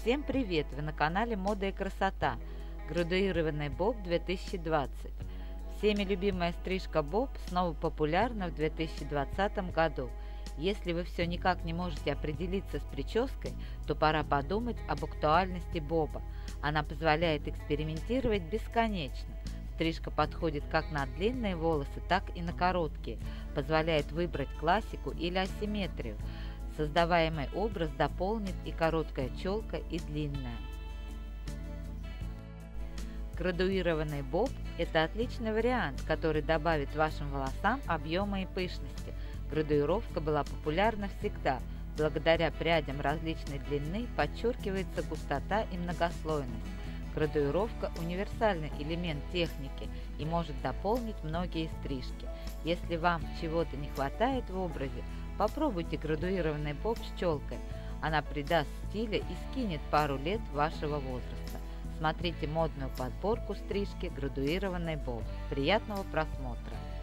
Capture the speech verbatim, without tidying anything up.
Всем привет! Вы на канале Мода и красота. Градуированный боб две тысячи двадцать. Всеми любимая стрижка боб снова популярна в две тысячи двадцатом году. Если вы все никак не можете определиться с прической, то пора подумать об актуальности боба. Она позволяет экспериментировать бесконечно. Стрижка подходит как на длинные волосы, так и на короткие, позволяет выбрать классику или асимметрию. Создаваемый образ дополнит и короткая челка, и длинная. Градуированный боб – это отличный вариант, который добавит вашим волосам объема и пышности. Градуировка была популярна всегда. Благодаря прядям различной длины подчеркивается густота и многослойность. Градуировка – универсальный элемент техники и может дополнить многие стрижки. Если вам чего-то не хватает в образе, попробуйте градуированный боб с челкой. Она придаст стиля и скинет пару лет вашего возраста. Смотрите модную подборку стрижки «Градуированный боб». Приятного просмотра!